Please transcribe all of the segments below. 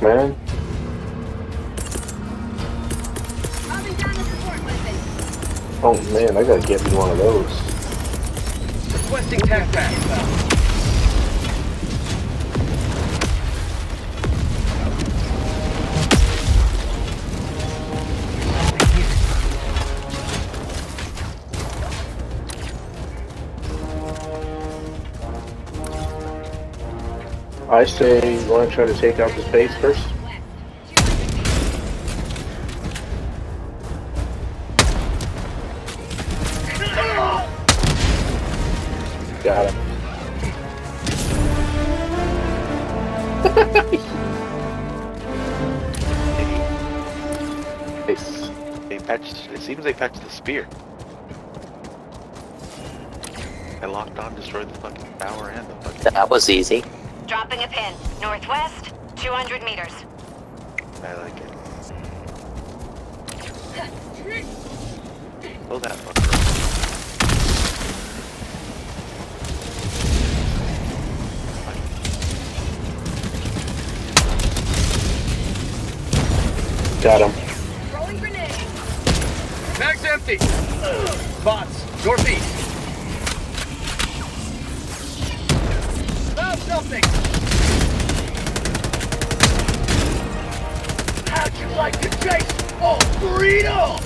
man. Oh man, I gotta get me one of those. Requesting tac pack. I say you want to try to take out this base first? Got him. Nice. They patched. It seems they patched the spear. I locked on, destroyed the fucking tower and the fucking. That was easy. Dropping a pin. Northwest, 200 meters. I like it. Pull that fucker. Got him. Throwing grenade. Mag's empty. Bots, northeast. Found something. How'd you like to chase all freedom?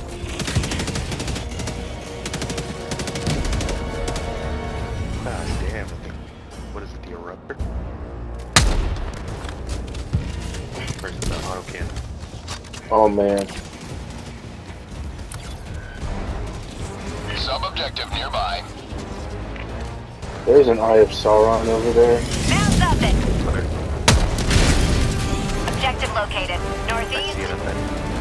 God damn, I think. What is it, the eruptor? Versus the auto cannon. Oh man. Sub-objective nearby. There's an Eye of Sauron over there. Found something. Objective located. I see Northeast. it up there.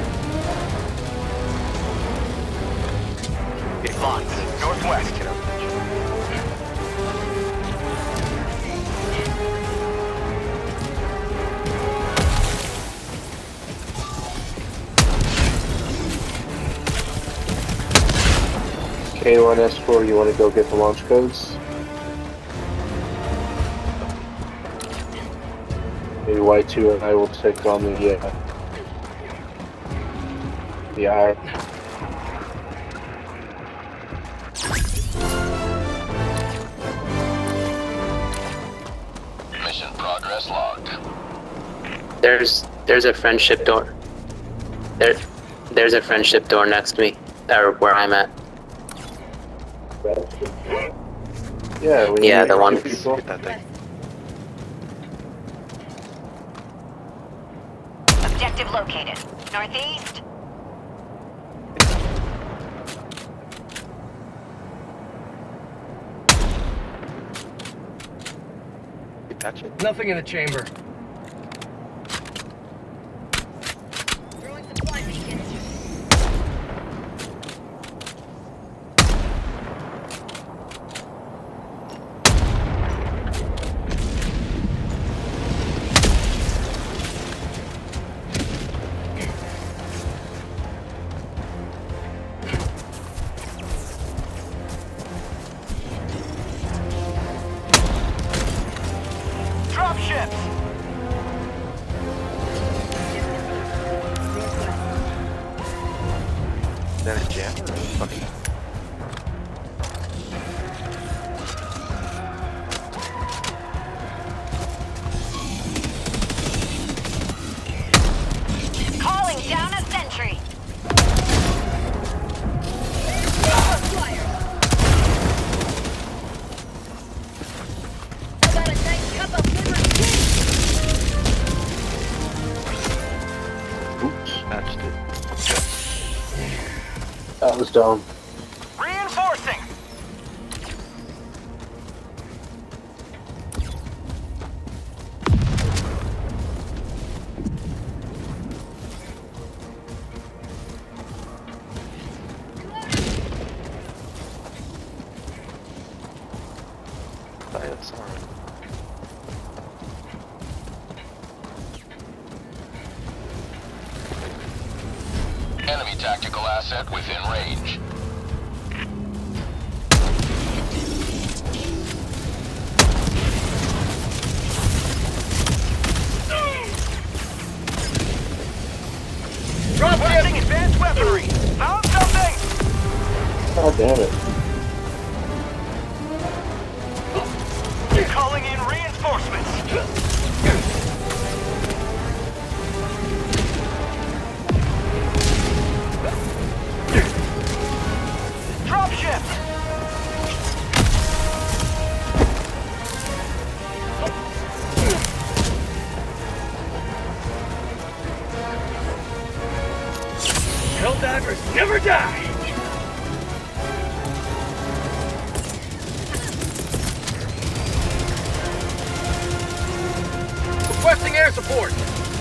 It's Locked. Northwest. Get up there. K1S4, you want to go get the launch codes? Maybe Y2 and I will take on the eye. Mission progress logged. There's a friendship door. There's a friendship door next to me, or where I'm at. Yeah, we Yeah, need the one. people. Get that thing. Objective located. Northeast. You patch it? Nothing in the chamber. Throwing supply beacon. Drop ships. Is that a jam or a fucking... Calling down a sentry. I got a nice cup of liver Oops, Patched it. that was dumb. Reinforcing. Sorry. Enemy tactical asset within range. Requesting advanced weaponry. Found something. God damn it. Calling in reinforcements. Dropship. Helldivers never die. Requesting air support.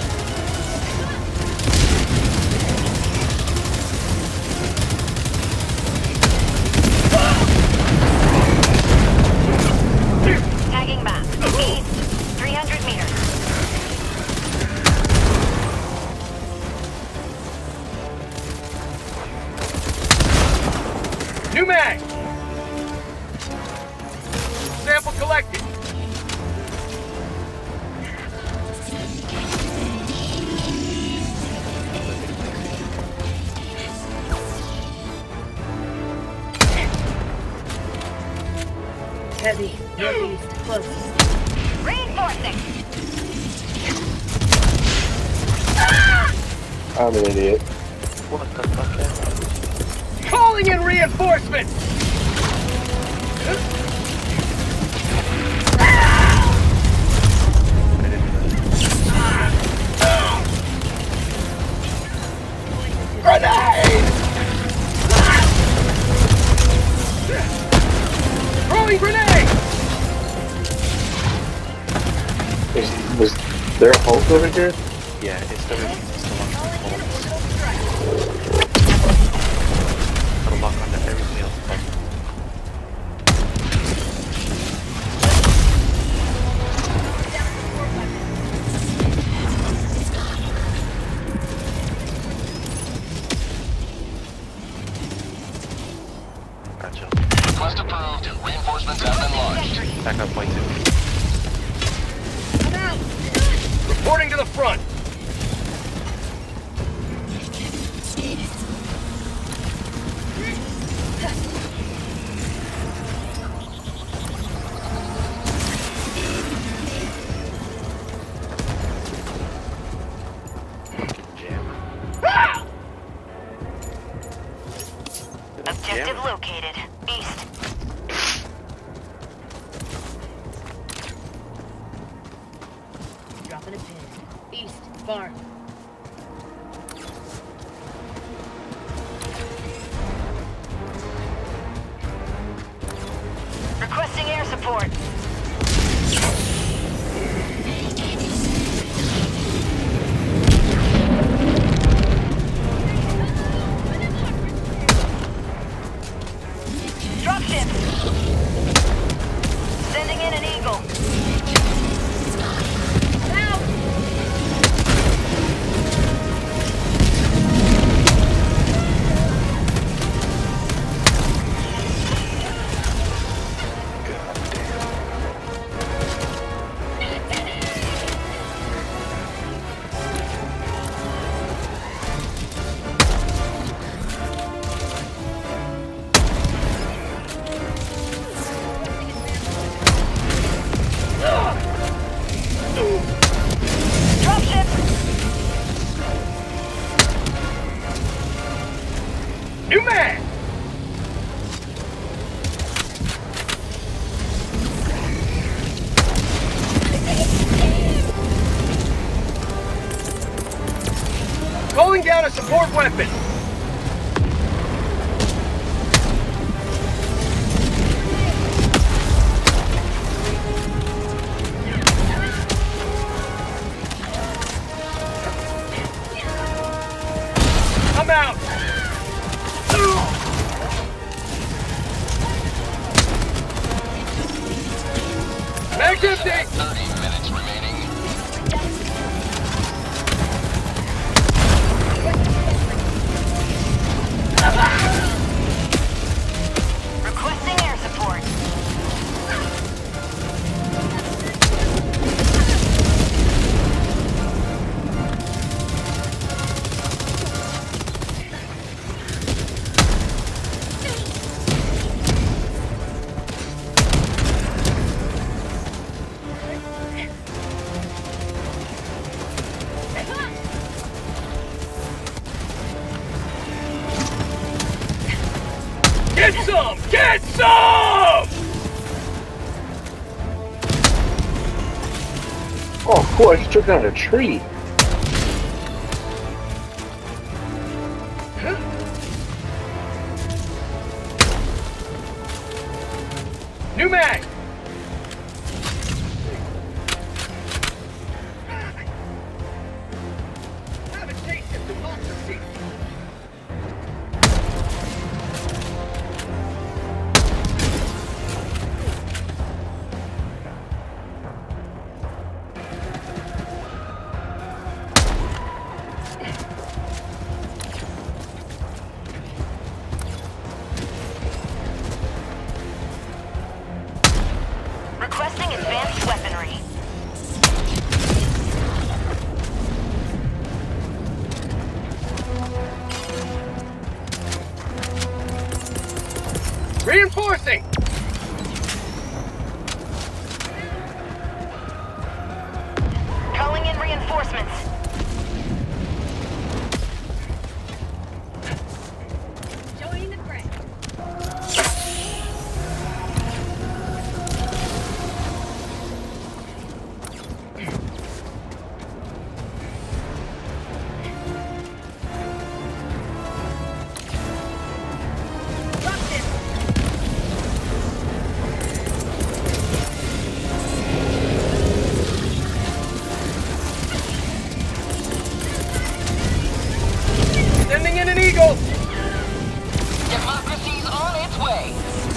Tagging map. East, 300 meters. New mag. Sample collected. Heavy, northeast, closest. Reinforcing. I'm an idiot. What the fuck happened? Calling in reinforcements. Grenade! Throwing grenade! Was there a Hulk over here? Yeah, it's still on Gotta lock onto everything else. Gotcha. Request approved. Reinforcements have been launched. Back up, point 2. Reporting to the front. Objective located. East. Dropping a pin. East, far. Requesting air support. Dropship. Sending in an Eagle. Dropship. New mag. Calling down a support weapon. I'm out. Mag's empty. 30 minutes remaining. Requesting air support. Get some! Get some! Oh, cool! I just took down a tree. New mag! Have a taste of democracy! Requesting advanced weaponry. Reinforcing! Calling in reinforcements. Join the fray. Locked in. Sending in an eagle! Democracy's on its way.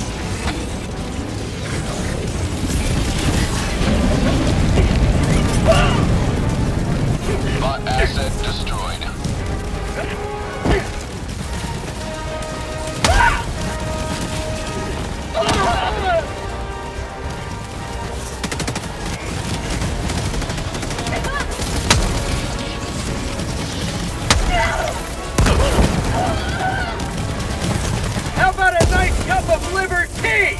Bot asset destroyed. How about a nice cup of liver tea?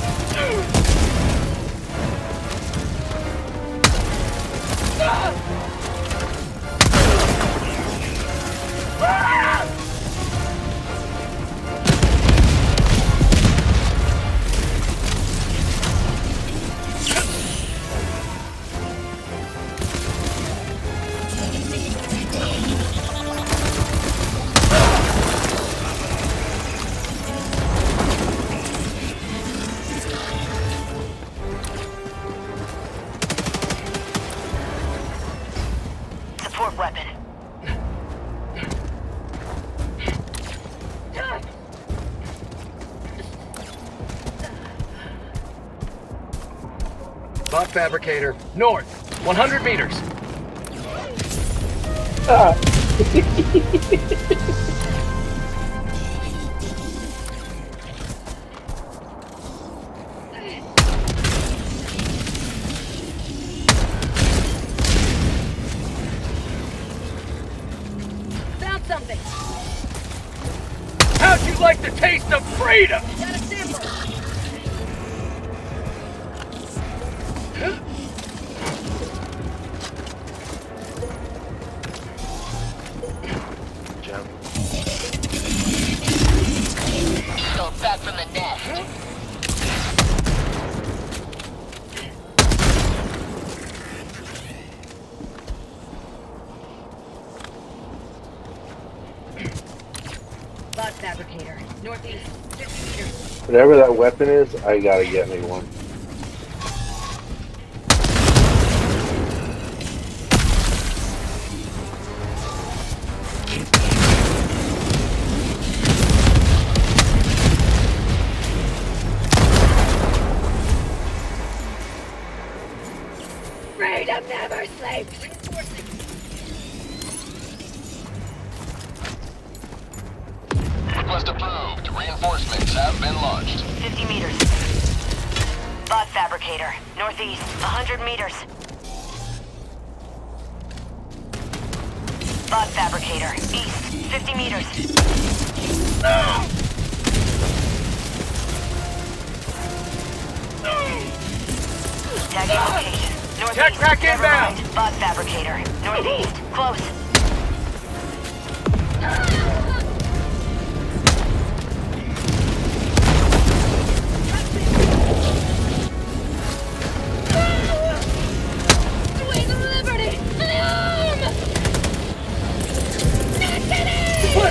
Support weapon. Bot fabricator, north, 100 meters. Ah. Found something. How'd you like the taste of freedom? Got a sample. Jump. Go back from the nest. Bot fabricator. Northeast. 50 meters. Whatever that weapon is, I gotta get me one. Freedom never sleeps. Request approved. Reinforcements have been launched. 50 meters. Bot fabricator. Northeast. 100 meters. Bot fabricator. East. 50 meters. Tagging location. Northeast. Jetpack Never inbound. mind. Bot fabricator. Northeast. Close.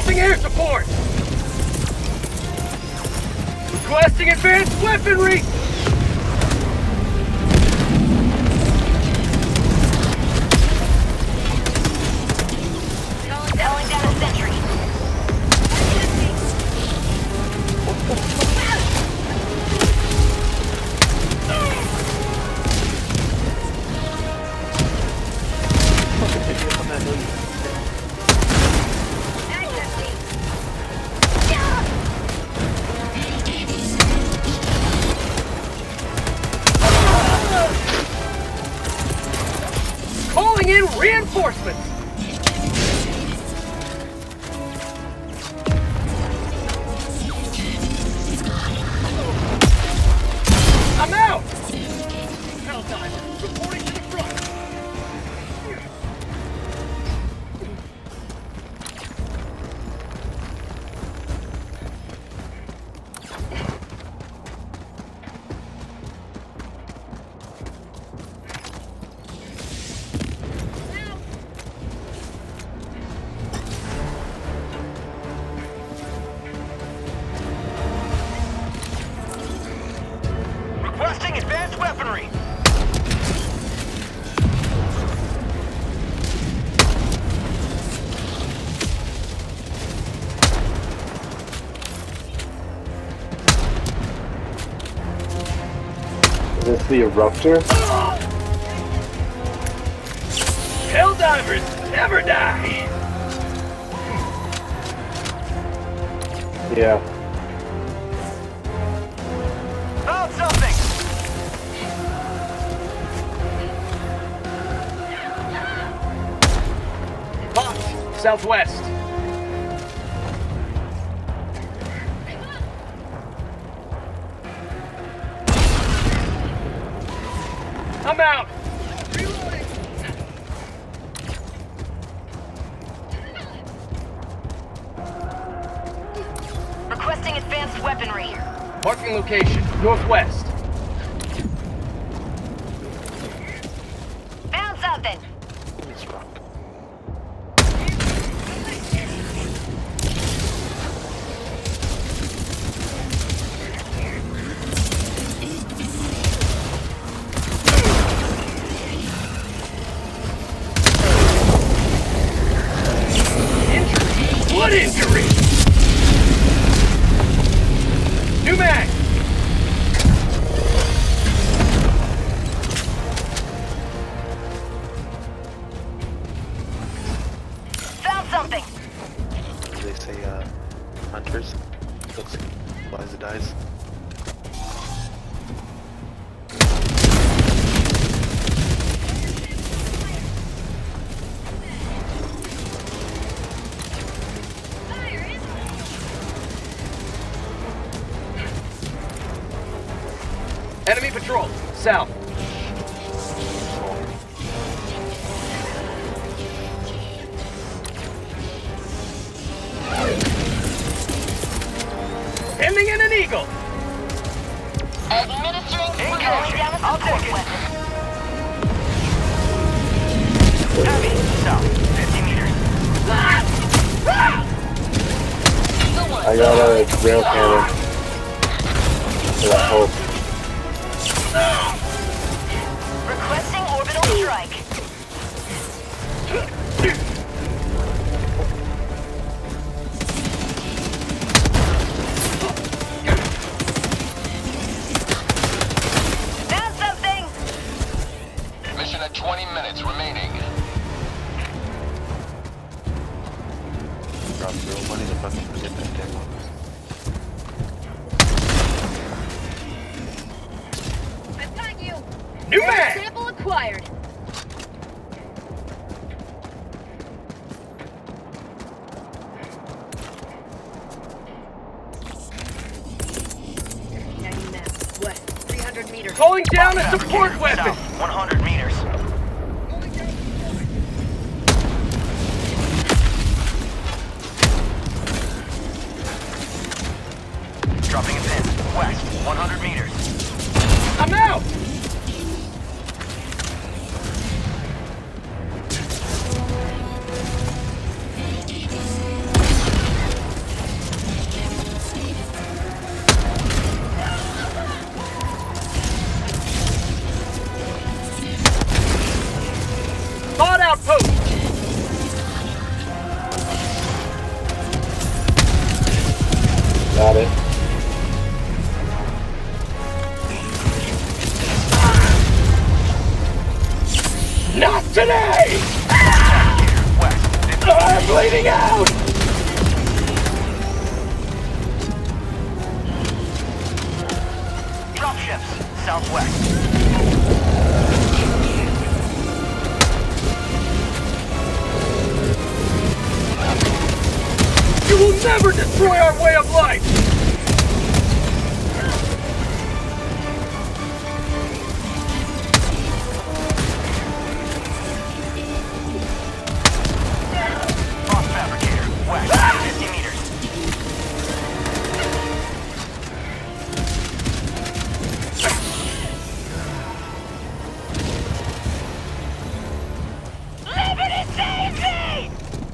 Requesting air support! Requesting advanced weaponry! Calling down a sentry. Calling in reinforcements! I'm out! Helldiver, reporting to the front! Requesting advanced weaponry! Is this the Eruptor? Helldivers never die! Yeah. Found something! Popped! Southwest! I'm out! Requesting advanced weaponry. Marking location, northwest. Found something. This rock. Injury! What injury? New mag! Found something. What do they say, hunters? Looks Liza dies. Enemy patrol, south. Ending in an eagle. Administering Calling protection. down a support weapon. Heavy, south, 50 meters. I got a rail cannon. For that hope. Requesting orbital strike. Found something. Mission at 20 minutes remaining. Drop real money to fucking forget that demo. I've got you. New mag! Sample acquired. West, 300 meters. Calling down a support weapon. 100 meters. Dropping a pin. West, 100 meters. I'm out! will never destroy our way of life! Frost fabricator, west, 50 meters. Liberty save me!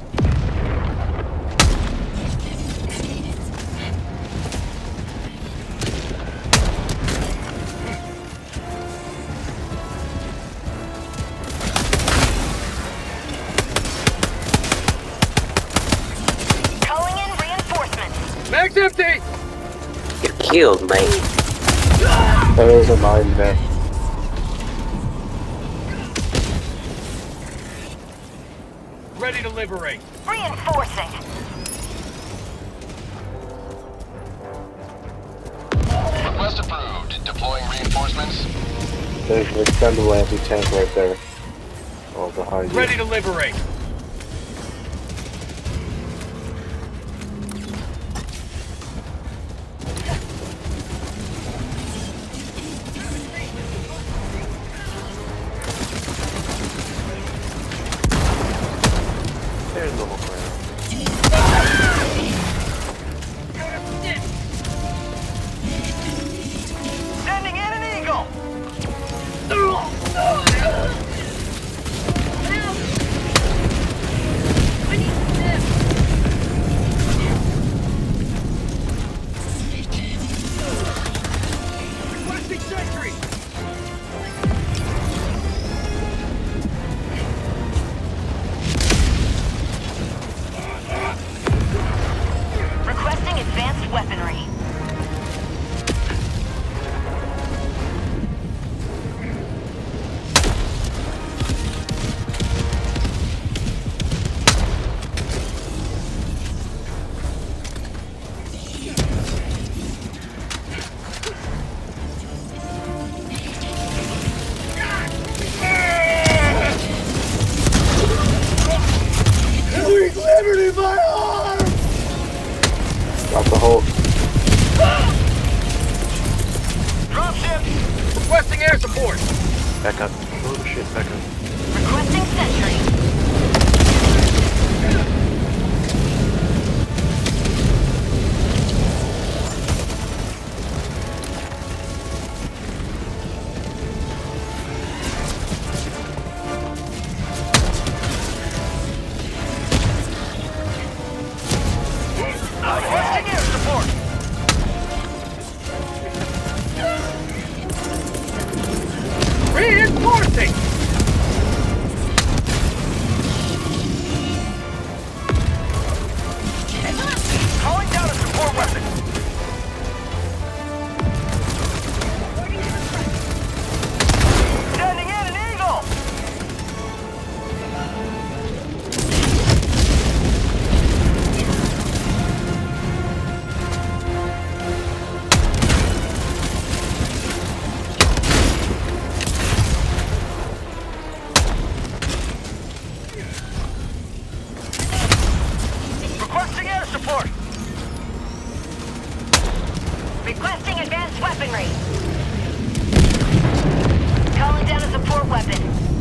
Calling in reinforcements. Mag's empty! You're killed, mate. That was a mine net. Ready to liberate. Reinforcing. Request approved. Deploying reinforcements. There's an expendable anti-tank right there. Oh, behind you. Ready to liberate. There's the whole ground. Sending in an eagle. I need this. Requesting sentry! Requesting advanced weaponry. Liberty, my arm! Got the whole. Dropship. Requesting air support! Back up. Oh shit, back up. Requesting sentry. Requesting air support. Reinforcing! Calling down a support weapon. Sending in an eagle. Requesting air support. Requesting advanced weaponry. Calling down a support weapon.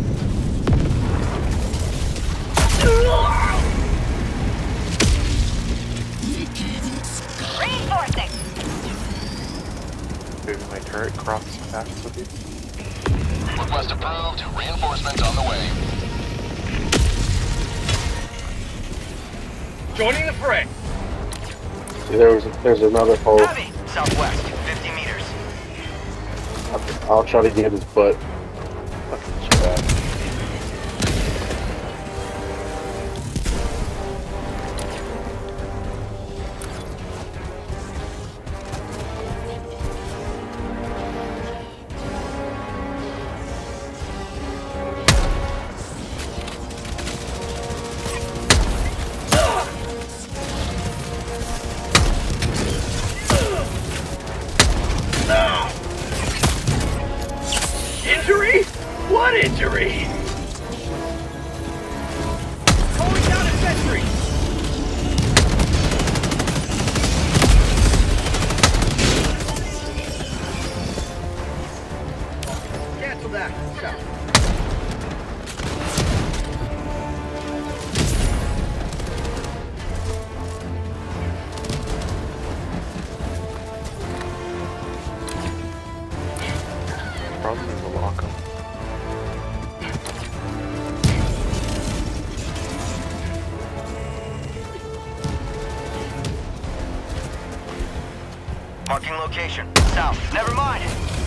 Reinforcing. Moving my turret across the path with you. Request approved. Reinforcements on the way. Joining the fray. See, there's another hole. Heavy. Southwest, 50 meters. I'll try to get his butt. Fucking bad. Injury? What injury? Calling down a sentry. Marking location. South. Never mind.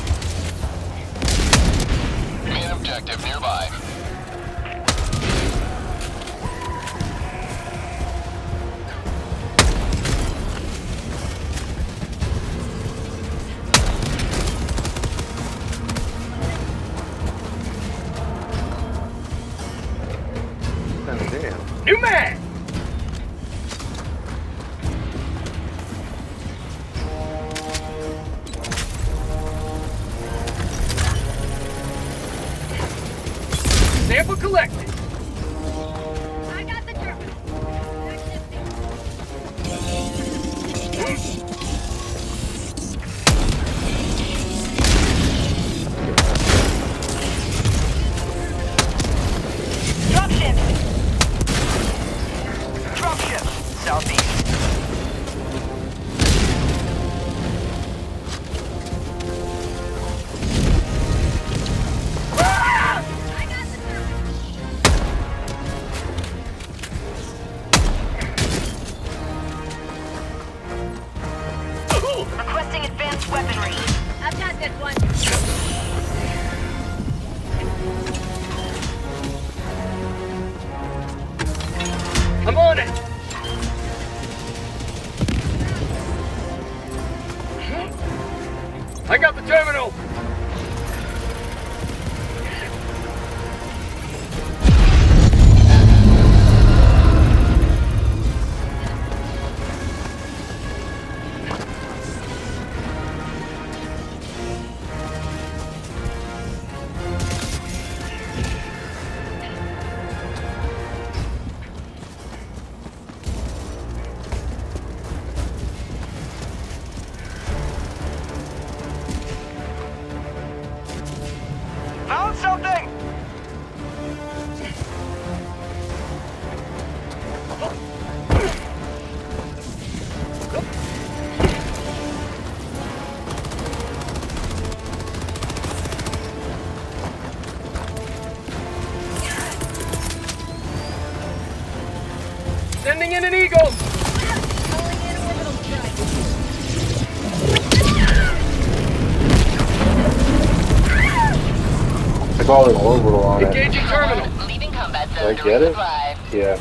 Main objective nearby. Oh, damn. New man! Sample collected. I got the terminal. They're shifting. Dropship. Dropship. Southeast. I got the terminal. Requesting advanced weaponry. I've got this one. I'm on it. I got the terminal. Found something! Sending in an eagle. Calling in orbital strike. I called an orbital on it. Engaging terminal. Leaving combat Did I get it? Yeah.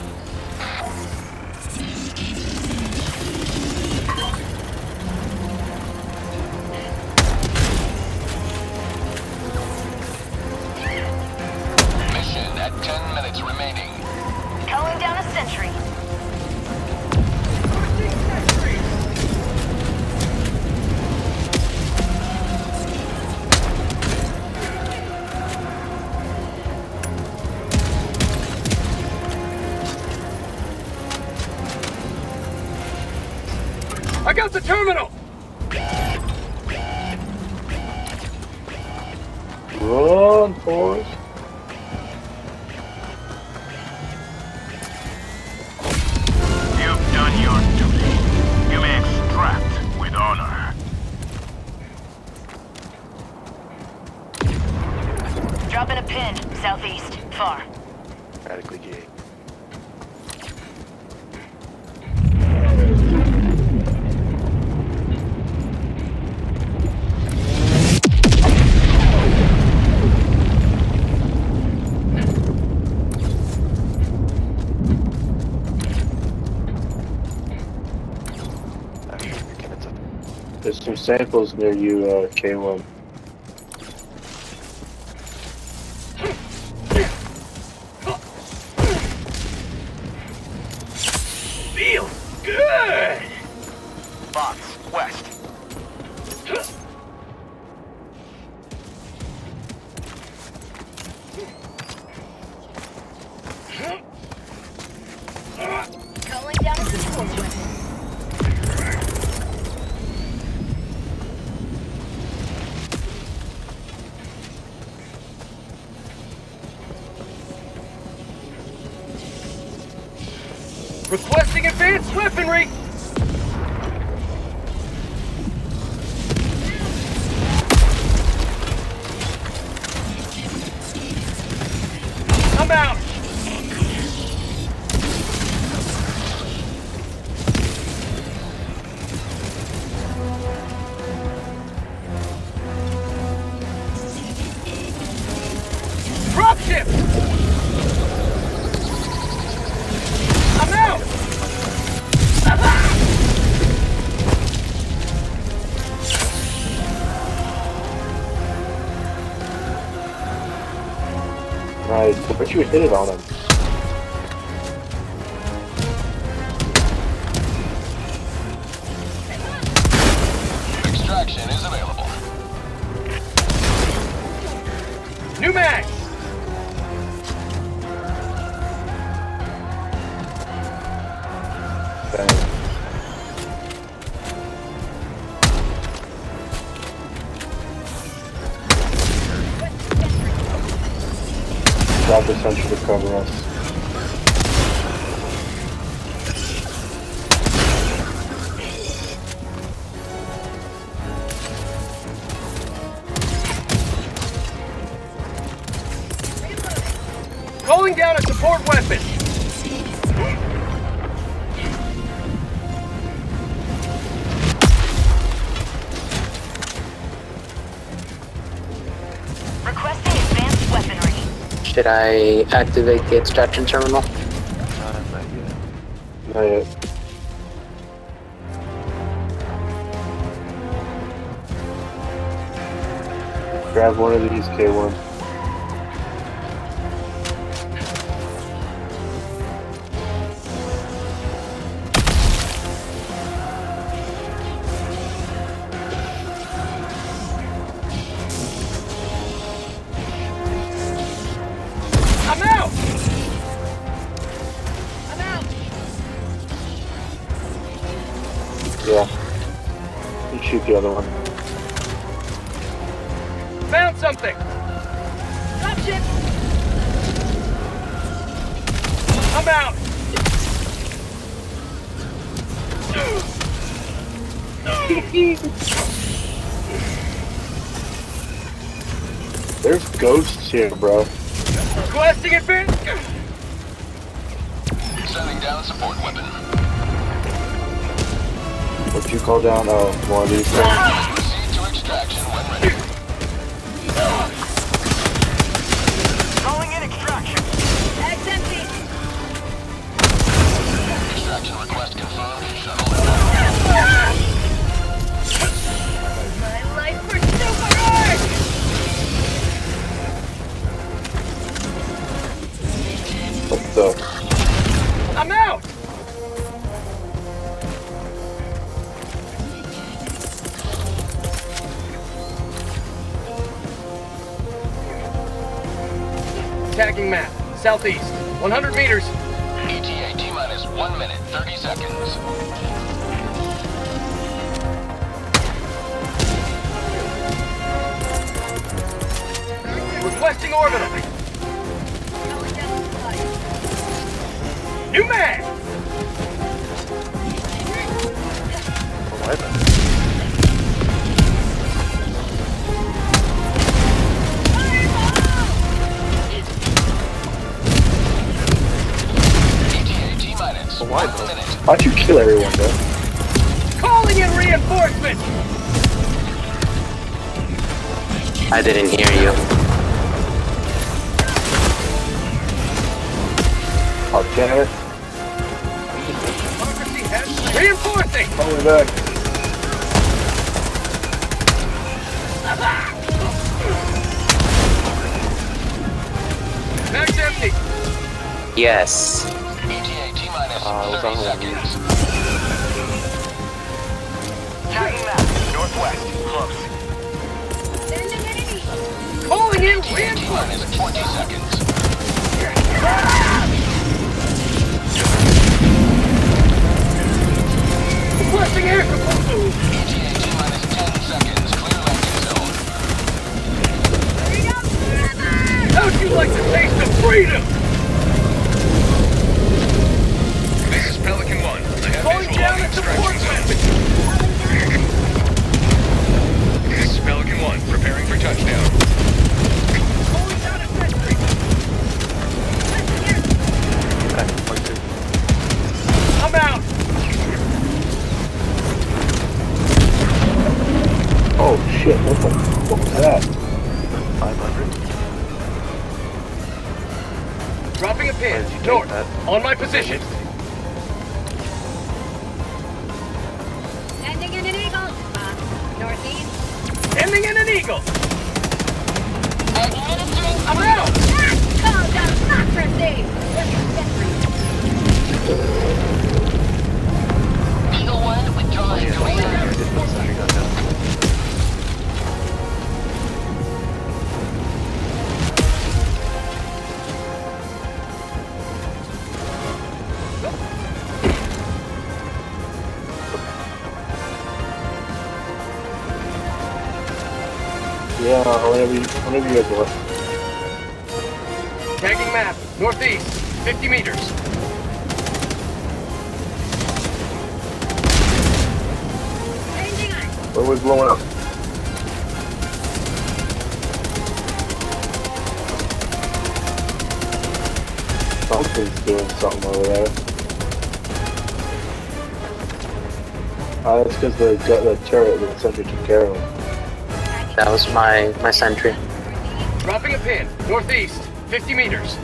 Mission at 10 minutes remaining. Calling down a sentry. I got the terminal. Run, boys. You've done your duty. You may extract with honor. Dropping a pin. Southeast. Far. Radically gay. There's some samples near you, K1. Feels good. Box. West. Calling down a support weapon. Requesting advanced weaponry. I'm out. But you hit it on him. Extraction is available. New mag! Bang. Drop the sentry to cover us. Calling down a support weapon! Requesting advanced weaponry. Should I activate the extraction terminal? Not yet. Not yet. Grab one of these K1. I'm out! I'm out. Yeah. You shoot the other one. Found something! Dropship. I'm out! There's ghosts here, bro. Requesting advance! Sending down support weapon. What'd you call down? Oh, one of these things. Proceed to extraction when ready. Calling in extraction. Bag's empty. Extraction request confirmed. Shuttle inbound. My life for super art. What the? I'm out! Tagging map. Southeast. 100 meters. ETA T-minus 1 minute, 30 seconds. Requesting orbital. Going down the slide. New mag! ETA T-minus 1 minute. How'd you kill everyone, bro? Calling in reinforcements! I didn't hear you. Oh, damn it. Democracy has reinforcing! Coming back. Mag's empty! Yes. ETA T-minus what's 30 on hold? seconds. Tagging map. Northwest. Close. Sending enemy. Calling in ETA reinforcements! T-minus 20 seconds. Requesting air support! ETA T-minus 10 seconds. Clear landing zone. Freedom forever. How'd you like the taste of freedom? This is Pelican 1. I have Calling visual down on a support extraction zone. weapon! This is Pelican 1. Preparing for touchdown. Calling down a sentry! I'm out! Oh, shit. What the fuck was that? 500. Dropping a pin. Where did you take North. that? On my position. Sending in an eagle. Northeast. Ending in an eagle! Administering I'm out! Call down. First aid. Where's your sentry? Eagle 1 withdrawing to I did put sentry gun down. Yeah, whenever you guys want. Tagging map. Northeast. 50 meters. Changing eyes. Where was blowing up? Something's doing something over there. That's because the turret that the sentry took care of. That was my sentry. Dropping a pin. Northeast. 50 meters.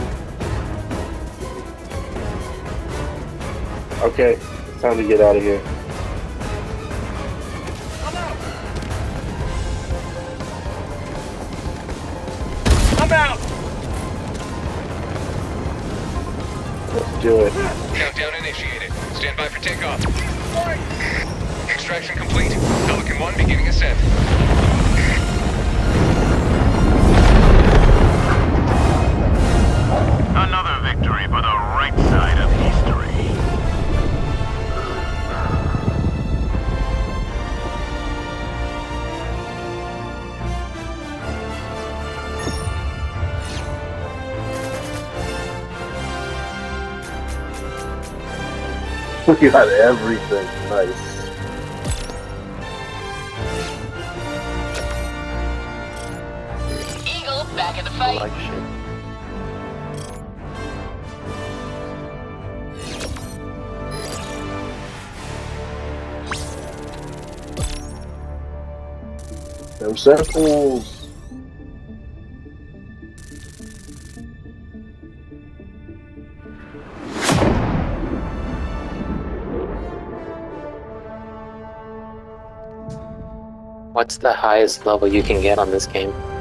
Okay, it's time to get out of here. I'm out. I'm out. Let's do it. Countdown initiated. Stand by for takeoff. Extraction complete. Pelican 1 beginning ascent. Another victory for the right side of history. We got everything. Nice. Eagle back in the I fight. like shit. Them samples. What's the highest level you can get on this game?